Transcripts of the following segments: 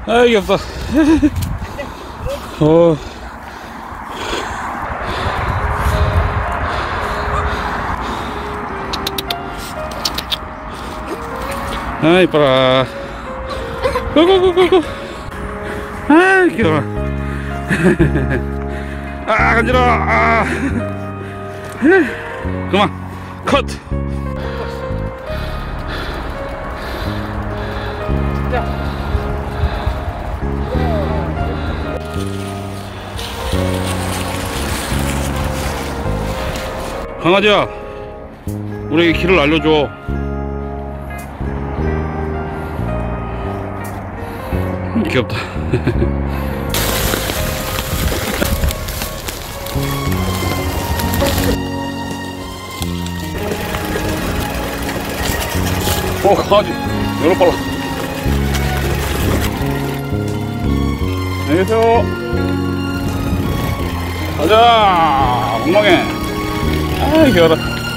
아, 이게 없어. 아, 이뻐라. 고고고고고. 아, 귀여워. 아, 간지러워. 아. 그만. 컷. 강아지야, 우리에게 길을 알려줘. 귀엽다. 강아지 여러 빨라. 안녕히 계세요. 가자, 엉망해. 아이, 귀여워라.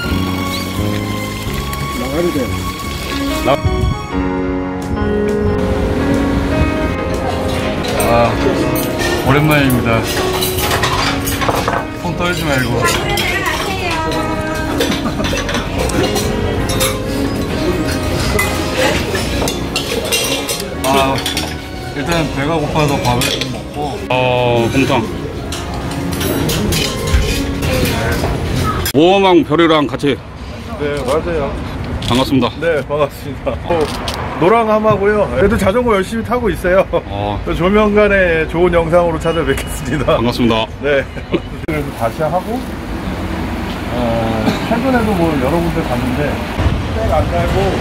나가도 돼. 오랜만입니다. 손 떨지 말고. 일단 배가 고파서 밥을 좀 먹고. 곰탕. 모험왕 별이랑 같이. 네, 맞아요. 반갑습니다. 네, 반갑습니다. 노랑함하고요. 애들 자전거 열심히 타고 있어요. 조만간에 좋은 영상으로 찾아뵙겠습니다. 반갑습니다. 네. 그래서 다시 하고, 최근에도 뭐 여러 군데 갔는데, 백 안 달고,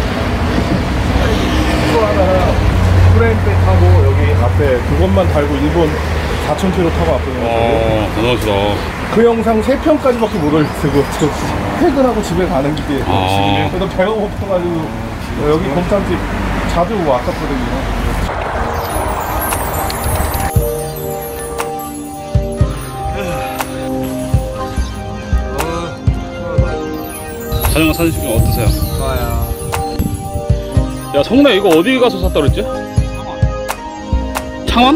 이거 하나, 프레임백 타고, 여기 앞에 그것만 달고, 일본 4,000km 타고 왔거든요. 대단하시다. 그 영상 3편까지밖에 못 올리고, 퇴근하고 집에 가는 길이에요. 그래서 배가 고파가지고, 여기 곰탕집 자주 왔었거든요. 자전거 사진 찍으면 어떠세요? 좋아요. 야, 성래 이거 어디 가서 샀다 그랬지? 창원?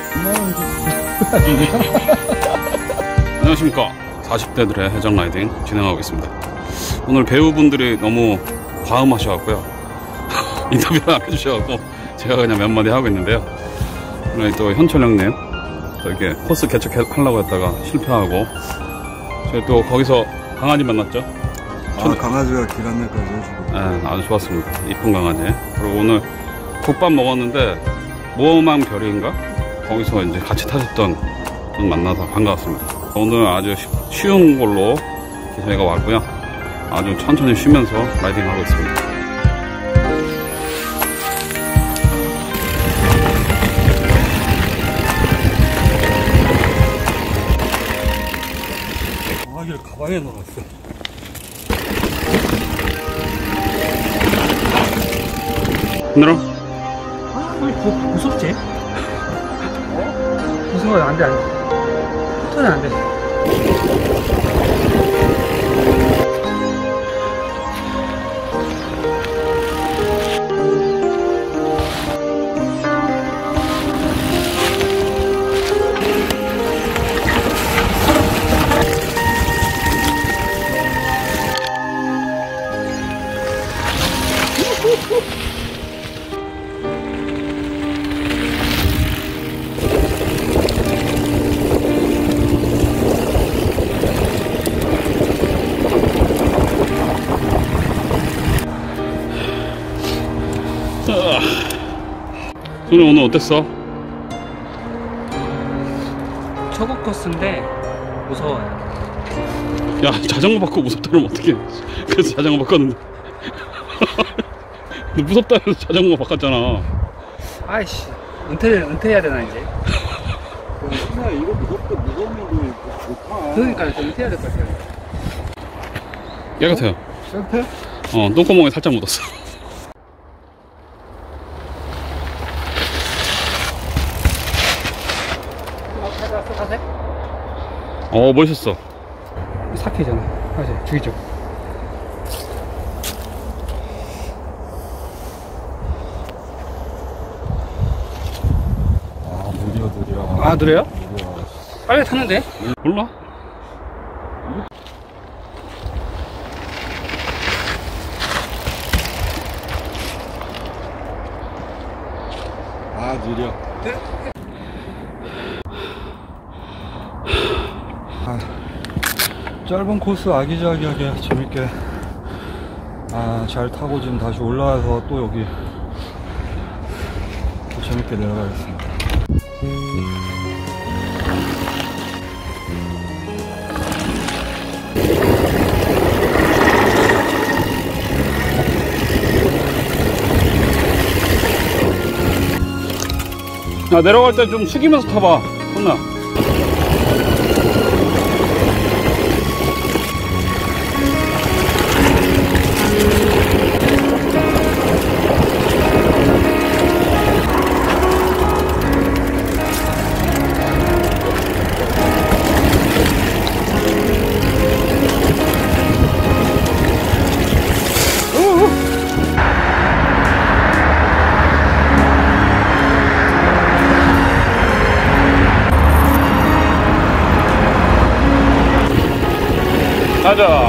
안녕하십니까. 40대들의 해적 라이딩 진행하고 있습니다. 오늘 배우분들이 너무 과음하셔갖고요. 인터뷰를 안 해주셔갖고 제가 그냥 몇 마디 하고 있는데요. 오늘 또 현철 형님 또 이렇게 코스 개척하려고 했다가 실패하고, 저희 또 거기서 강아지 만났죠. 강아지가 길 안내까지 해주고. 네, 아주 좋았습니다. 이쁜 강아지. 그리고 오늘 국밥 먹었는데 모험왕 별인가? 거기서 이제 같이 타셨던 분 만나서 반가웠습니다. 오늘 아주 쉬운 걸로 저희가 왔고요. 아주 천천히 쉬면서 라이딩하고 있습니다. 강아지를 가방에 넣었어. 힘들어? 왜 무섭지? 무서워요. 안 돼, 안 돼. 터는 안 돼. 손이 오늘 어땠어? 초보 코스인데 무서워요. 야, 자전거 바꾸고 무섭다 그러면 어떡해. 그래서 자전거 바꿨는데. 너 무섭다 해서 자전거 바꿨잖아. 아이씨, 은퇴해야 되나 이제? 야, 이거 무거우면 좋다. 그러니까 좀 은퇴해야 될 것 같아요. 깨끗해요. 센터? 똥구멍에 살짝 묻었어. 멋있었어. 사케잖아. 맞아, 죽이죠. 아, 그래요? 빨리 탔는데? 몰라? 아, 느려. 짧은 코스 아기자기하게 재밌게 잘 타고 지금 다시 올라와서 또 여기 또 재밌게 내려가겠습니다. 야, 내려갈 때 좀 숙이면서 타봐, 혼나. 가자.